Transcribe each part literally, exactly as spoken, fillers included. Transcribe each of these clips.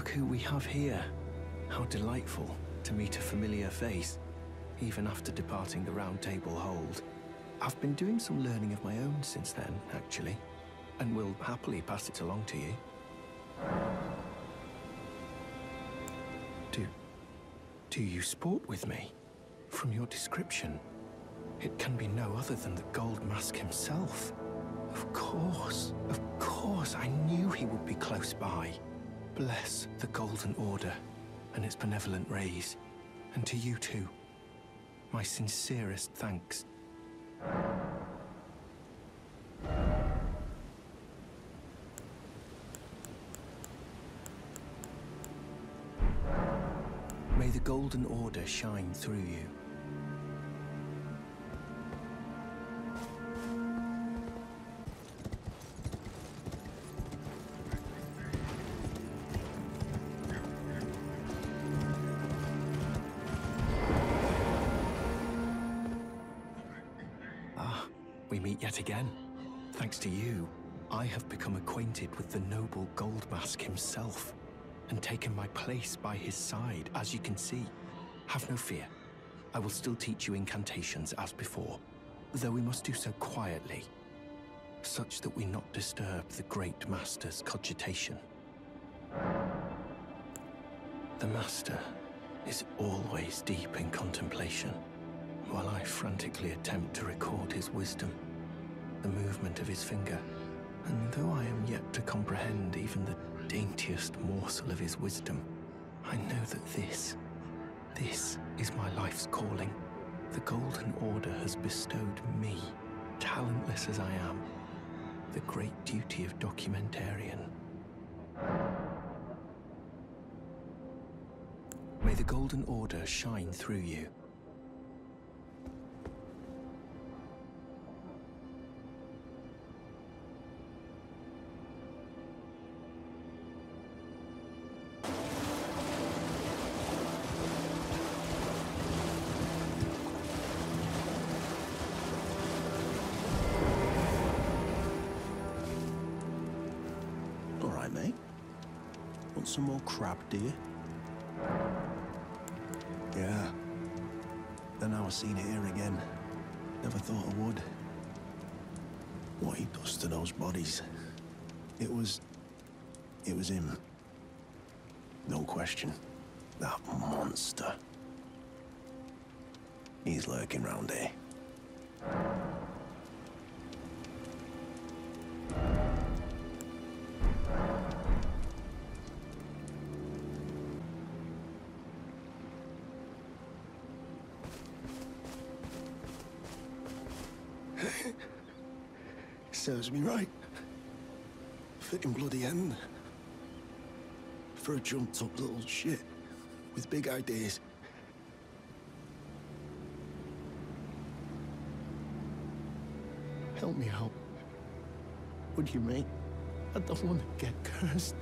look who we have here. How delightful to meet a familiar face, even after departing the Round Table hold. I've been doing some learning of my own since then, actually, and will happily pass it along to you. Do... do you sport with me? From your description, it can be no other than the Gold Mask himself. Of course, of course, I knew he would be close by. Bless the Golden Order and its benevolent rays, and to you too, my sincerest thanks. May the Golden Order shine through you. Yet again, thanks to you, I have become acquainted with the noble Gold Mask himself, and taken my place by his side, as you can see. Have no fear. I will still teach you incantations as before, though we must do so quietly, such that we not disturb the Great Master's cogitation. The Master is always deep in contemplation, while I frantically attempt to record his wisdom, the movement of his finger, and though I am yet to comprehend even the daintiest morsel of his wisdom, I know that this, this is my life's calling. The Golden Order has bestowed me, talentless as I am, the great duty of documentarian. May the Golden Order shine through you. Some more crab, do you? Yeah. Then I was seeing it here again. Never thought I would. What he does to those bodies. It was... It was him. No question. That monster. He's lurking round here. Serves me right. Fitting bloody end. For a jumped up little shit with big ideas. Help me out. Would you, mate? I don't want to get cursed.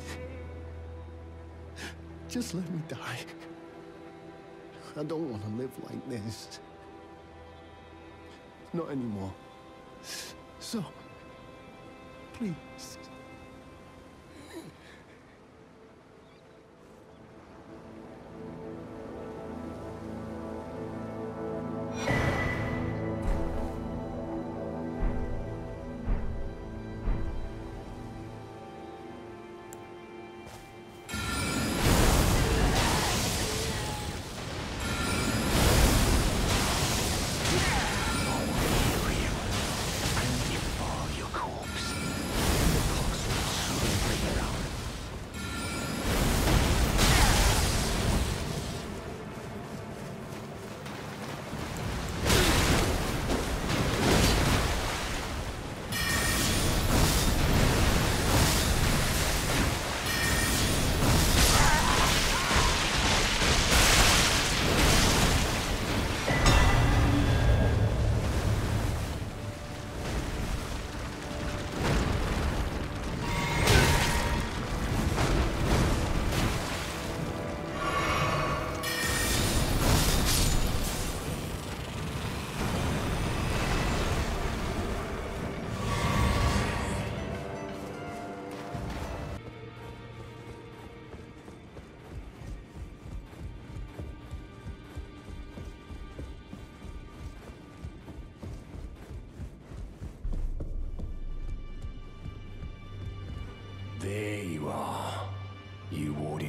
Just let me die. I don't want to live like this. Not anymore. So... please. Your corpse. The clocks will soon bring around.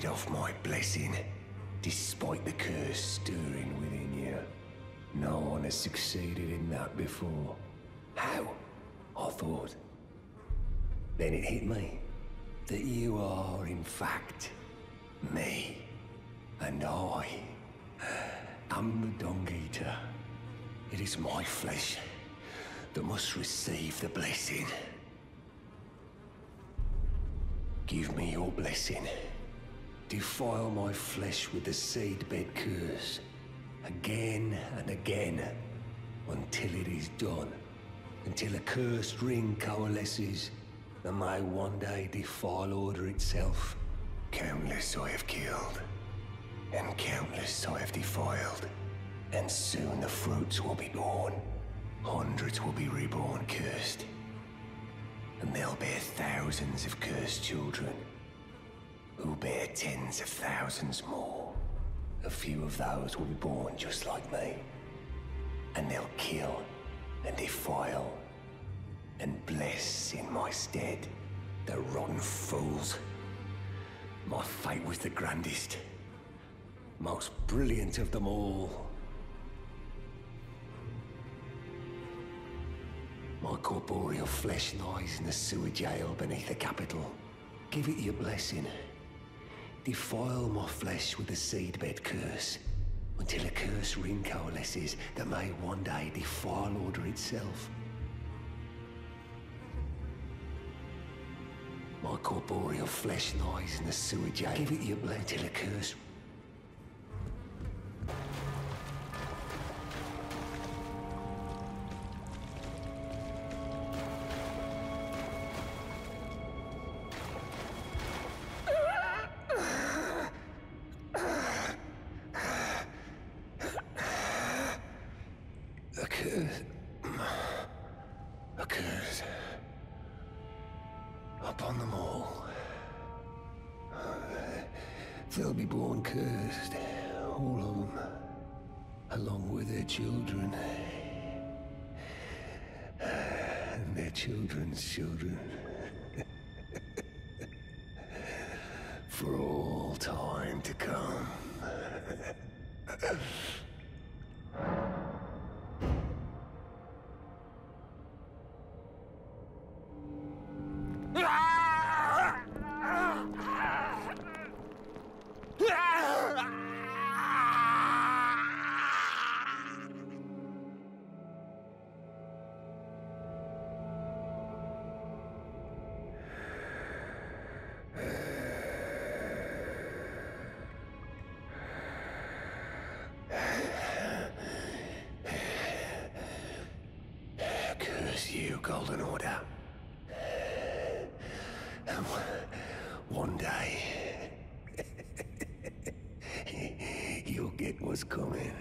warded off my blessing, despite the curse stirring within you. No one has succeeded in that before. How? I thought. Then it hit me that you are, in fact, me. And I am the Dung Eater. It is my flesh that must receive the blessing. Give me your blessing. Defile my flesh with the seedbed curse, again and again, until it is done. Until a cursed ring coalesces that may one day defile order itself. Countless I have killed, and countless I have defiled. And soon the fruits will be born. Hundreds will be reborn cursed. And they'll bear thousands of cursed children, who bear tens of thousands more. A few of those will be born just like me. And they'll kill and defile and bless in my stead. The rotten fools. My fate was the grandest, most brilliant of them all. My corporeal flesh lies in the sewer jail beneath the capital. Give it your blessing. Defile my flesh with the seedbed curse, until a curse ring coalesces that may one day defile order itself. My corporeal flesh lies in the sewer jail. Give it your blessing till a curse. A curse. A curse. Upon them all. They'll be born cursed, all of them, along with their children. And their children's children. For all time to come. You, Golden Order. And one day, you'll get what's coming.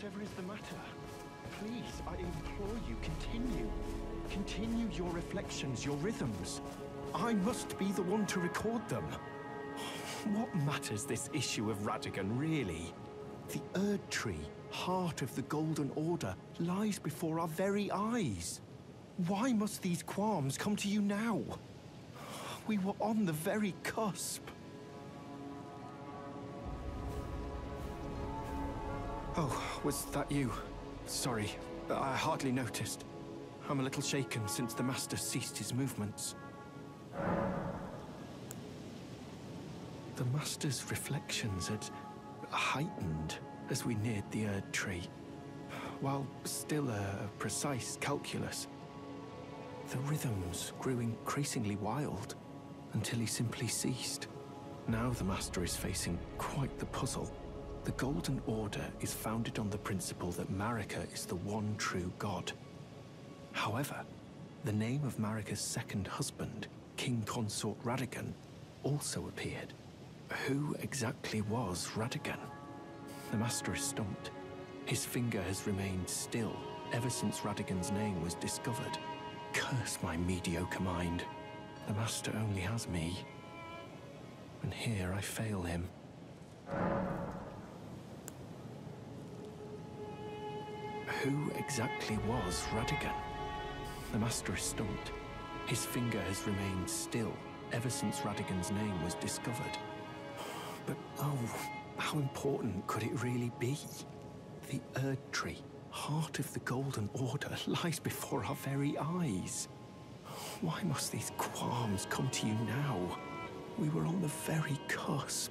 Whatever is the matter? Please, I implore you, continue. Continue your reflections, your rhythms. I must be the one to record them. What matters this issue of Radigan, really? The Erdtree, heart of the Golden Order, lies before our very eyes. Why must these qualms come to you now? We were on the very cusp. Oh, was that you? Sorry, I hardly noticed. I'm a little shaken since the Master ceased his movements. The Master's reflections had heightened as we neared the Erdtree, while still a precise calculus. The rhythms grew increasingly wild until he simply ceased. Now the Master is facing quite the puzzle. The Golden Order is founded on the principle that Marika is the one true god. However, the name of Marika's second husband, King Consort Radigan, also appeared. Who exactly was Radigan? The Master is stumped. His finger has remained still ever since Radigan's name was discovered. Curse my mediocre mind. The Master only has me. And here I fail him. Who exactly was Radigan? The Master is stumped. His finger has remained still ever since Radigan's name was discovered. But oh, how important could it really be? The Erdtree, heart of the Golden Order, lies before our very eyes. Why must these qualms come to you now? We were on the very cusp.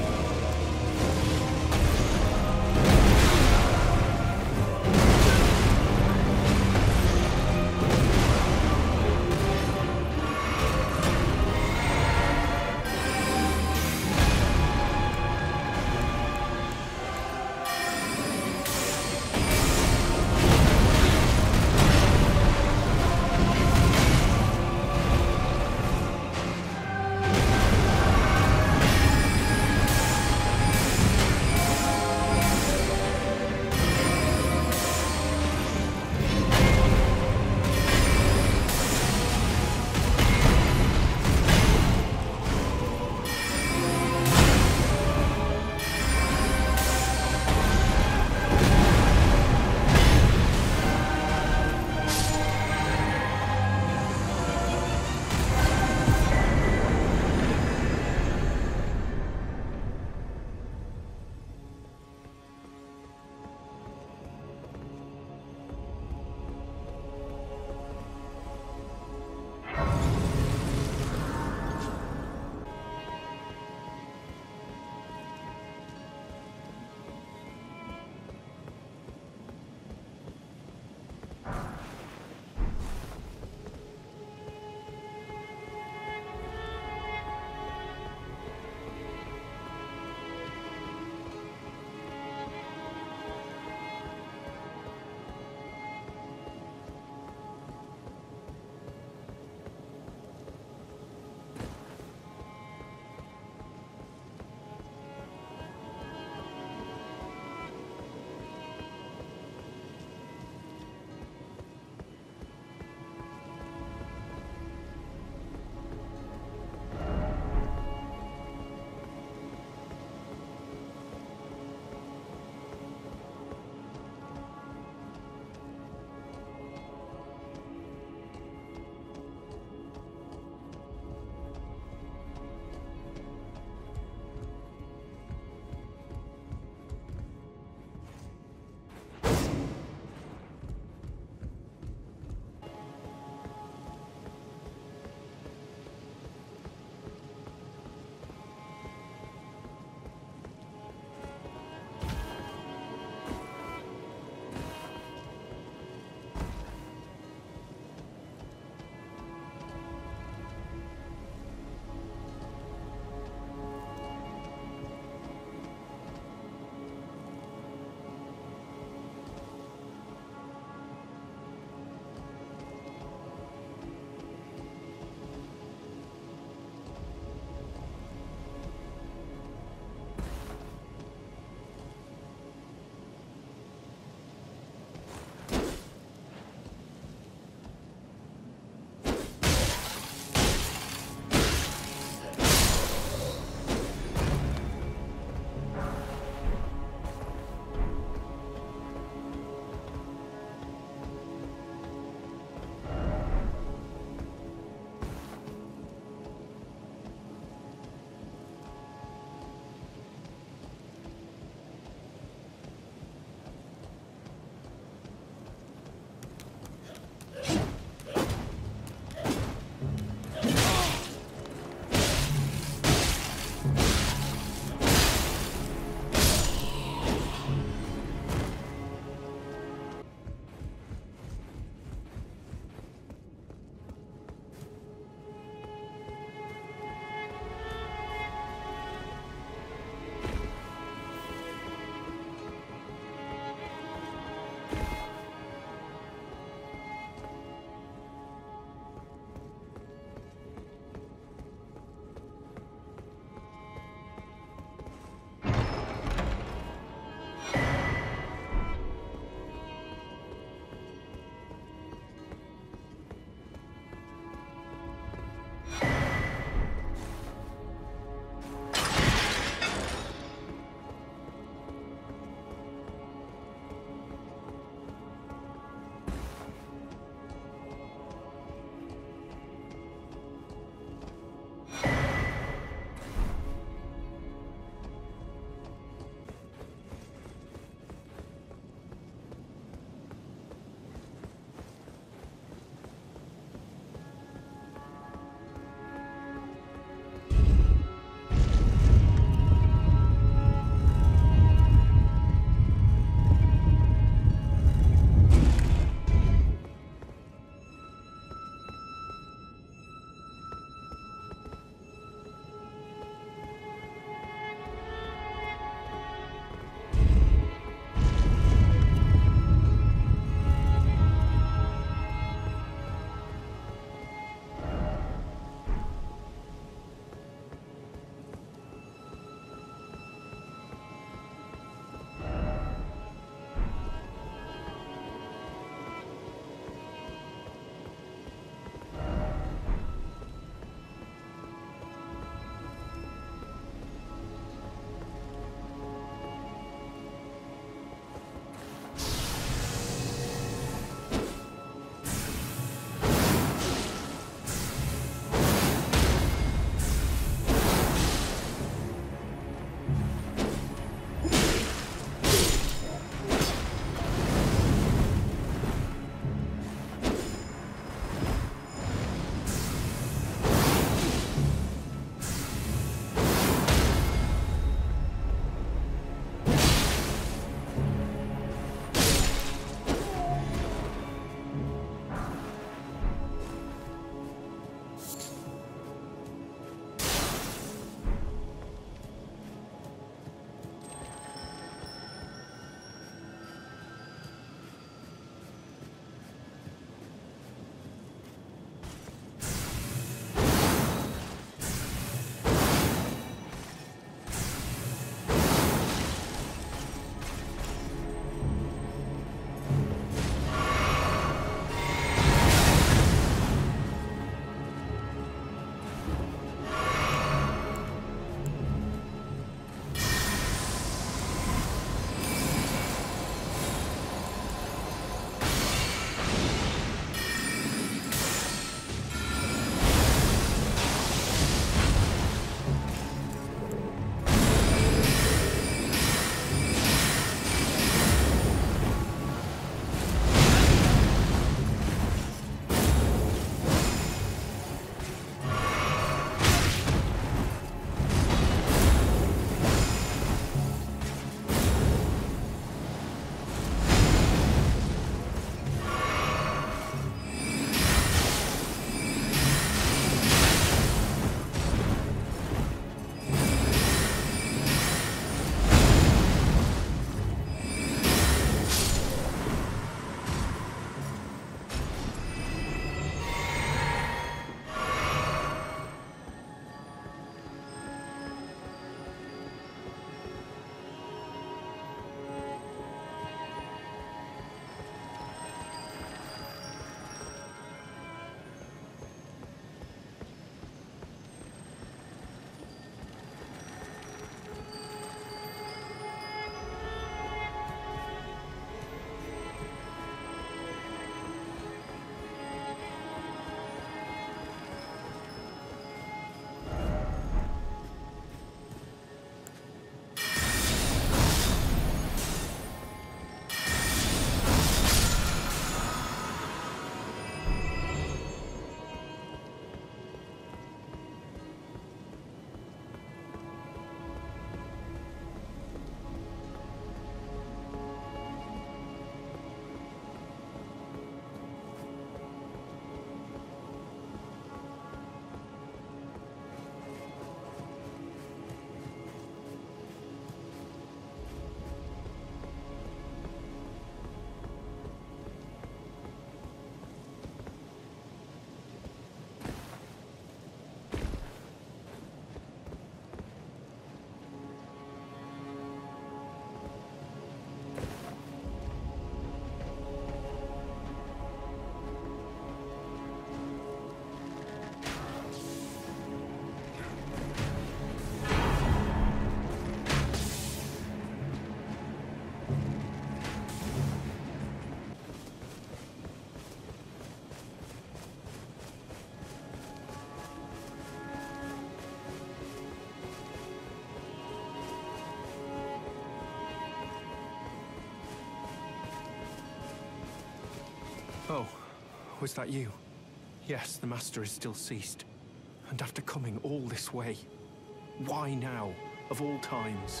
was that you? Yes, the Master is still ceased. And after coming all this way, why now, of all times?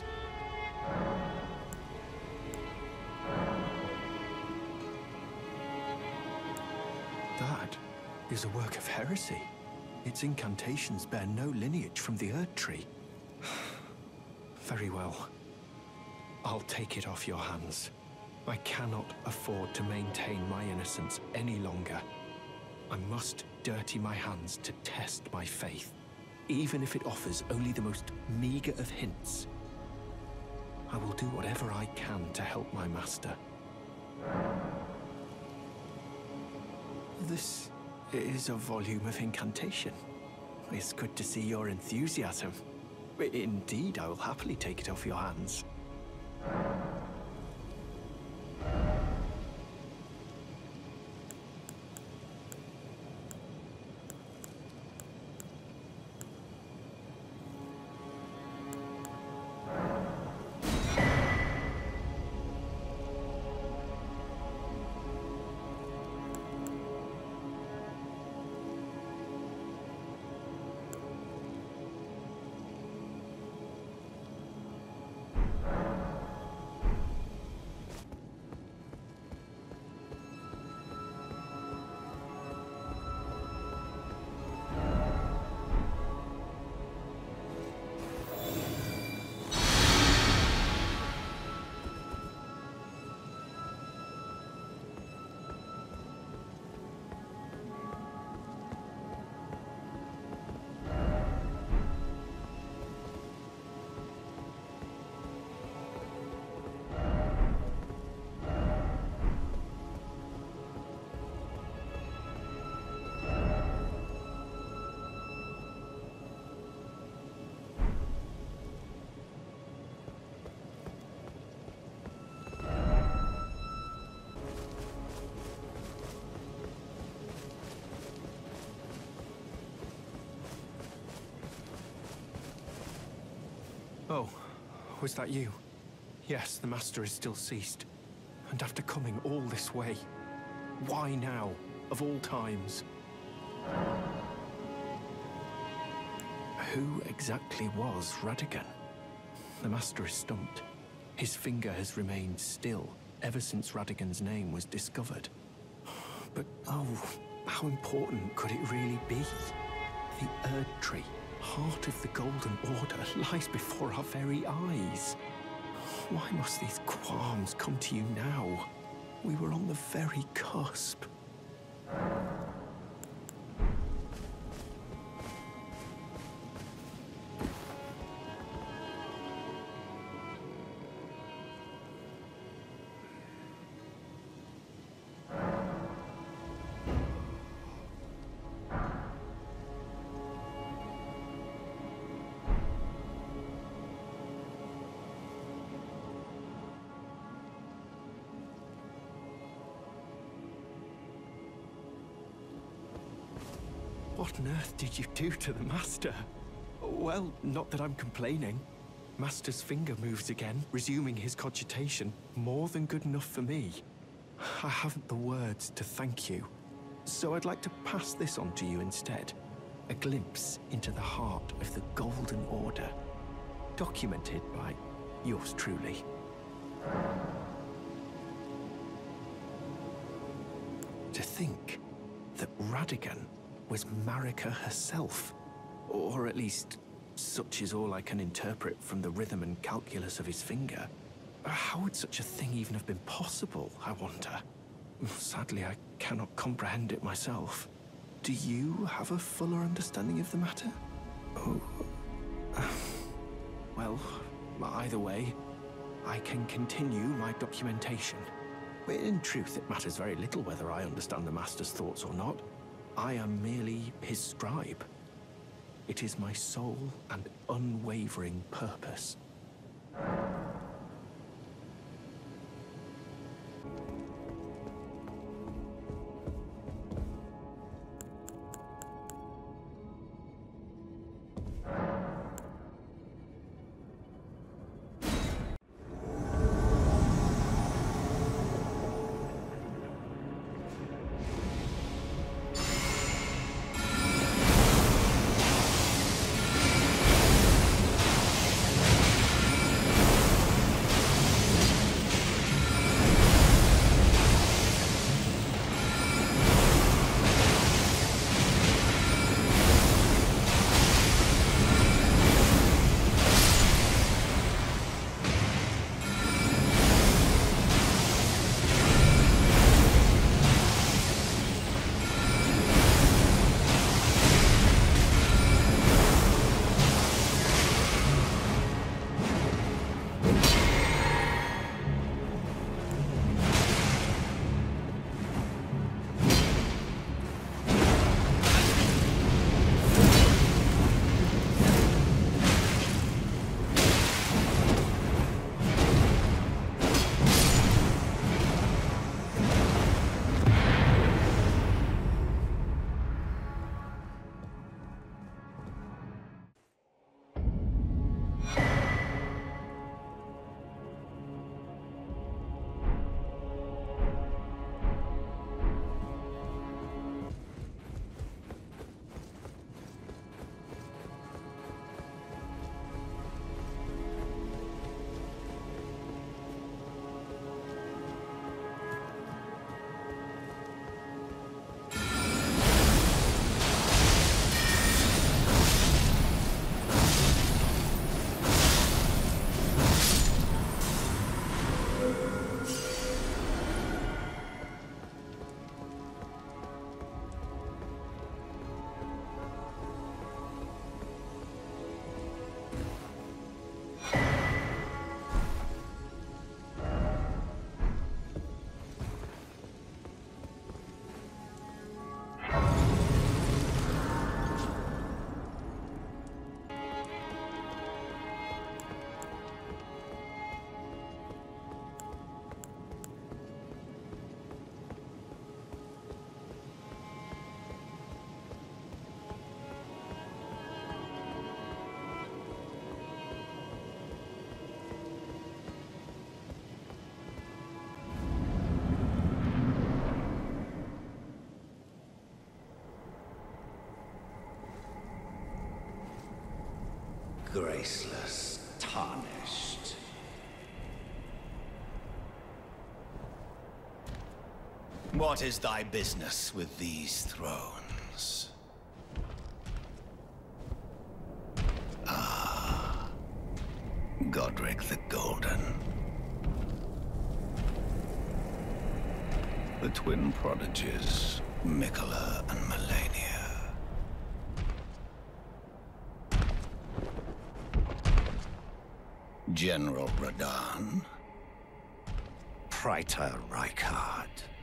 That is a work of heresy. Its incantations bear no lineage from the Erdtree. Very well. I'll take it off your hands. I cannot afford to maintain my innocence any longer. I must dirty my hands to test my faith, even if it offers only the most meager of hints. I will do whatever I can to help my master. This is a volume of incantation. It's good to see your enthusiasm. Indeed, I will happily take it off your hands. Oh, was that you? Yes, the Master is still ceased. And after coming all this way, why now, of all times? Who exactly was Radagon? The Master is stumped. His finger has remained still ever since Radagon's name was discovered. But oh, how important could it really be? The Erdtree, heart of the Golden Order, lies before our very eyes. Why must these qualms come to you now? We were on the very cusp. What on earth did you do to the Master? Well, not that I'm complaining. Master's finger moves again, resuming his cogitation. More than good enough for me. I haven't the words to thank you. So I'd like to pass this on to you instead. A glimpse into the heart of the Golden Order. Documented by yours truly. To think that Radagon was Marika herself. Or at least, such is all I can interpret from the rhythm and calculus of his finger. How would such a thing even have been possible, I wonder? Sadly, I cannot comprehend it myself. Do you have a fuller understanding of the matter? Oh. Well, either way, I can continue my documentation. In truth, it matters very little whether I understand the Master's thoughts or not. I am merely his scribe. It is my sole and unwavering purpose. graceless, tarnished. What is thy business with these thrones? Ah, Godric the Golden. The twin prodigies, Mikola and Melania. General Radahn. Praetor Rykard.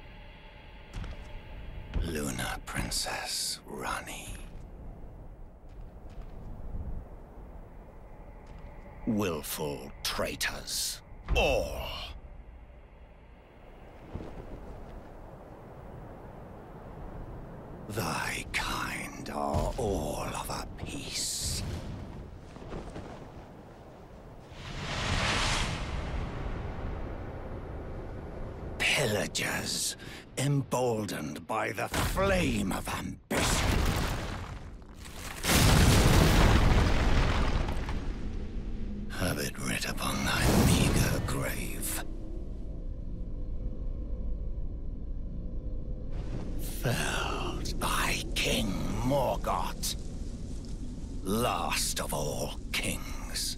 Luna Princess Rani. Willful traitors, all. Thy kind are all of a piece. Pillagers, emboldened by the flame of ambition. Have it writ upon thy meager grave. Felled by King Morgot, last of all kings.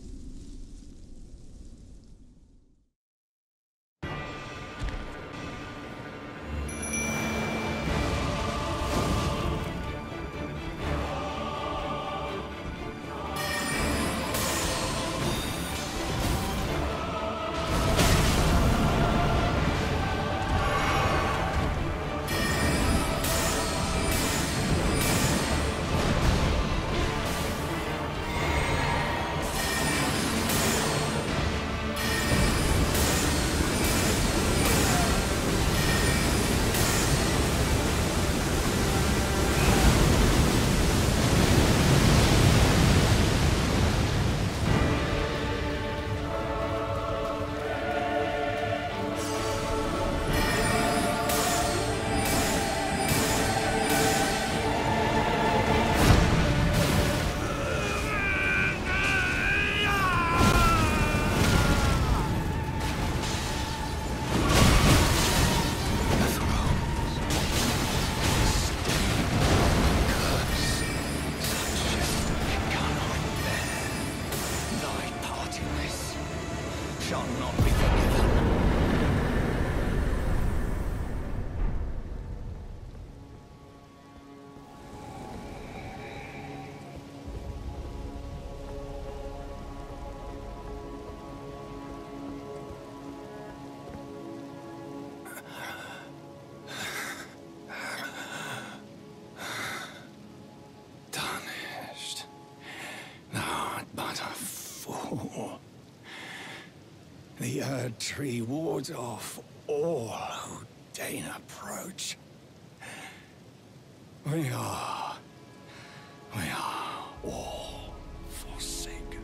The Erdtree wards off all who deign approach. We are... we are all forsaken.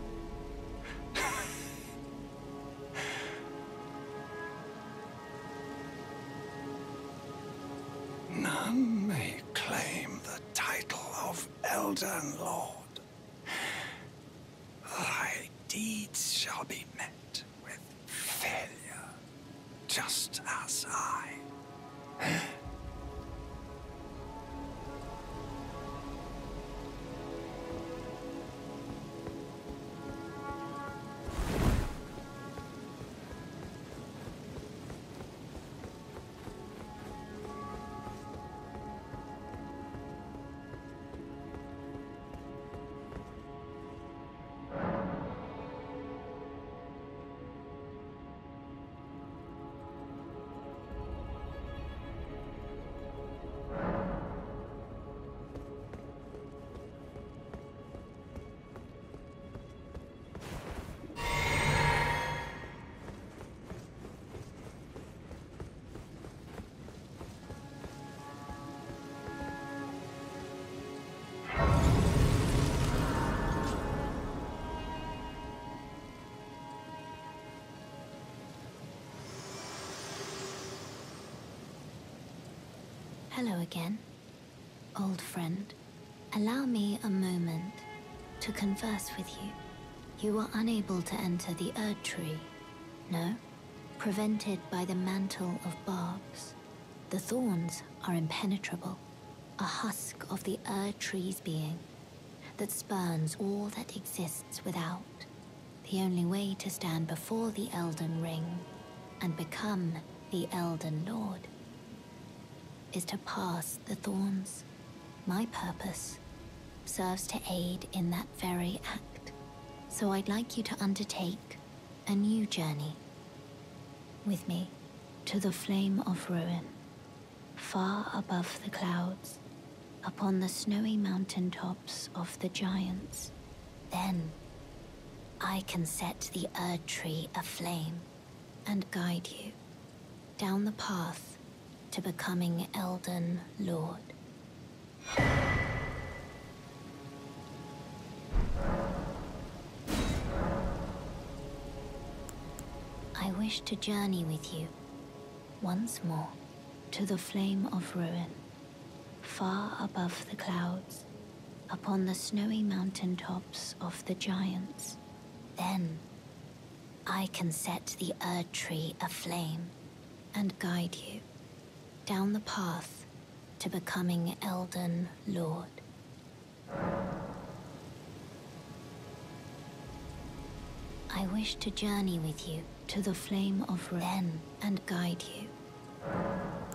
None may claim the title of Elden Lord. Thy deeds shall be met with failure, just as I. Hello again, old friend. Allow me a moment to converse with you. You are unable to enter the Erdtree, no? Prevented by the mantle of barbs. The thorns are impenetrable, a husk of the Erdtree's being that spurns all that exists without. The only way to stand before the Elden Ring and become the Elden Lord is to pass the thorns. My purpose serves to aid in that very act. So I'd like you to undertake a new journey with me to the Flame of Ruin, far above the clouds, upon the snowy mountaintops of the giants. Then I can set the Erdtree aflame and guide you down the path to becoming Elden Lord. I wish to journey with you once more to the Flame of Ruin, far above the clouds, upon the snowy mountaintops of the giants. Then I can set the Erdtree aflame and guide you down the path to becoming Elden Lord. I wish to journey with you to the Flame of Ruin and guide you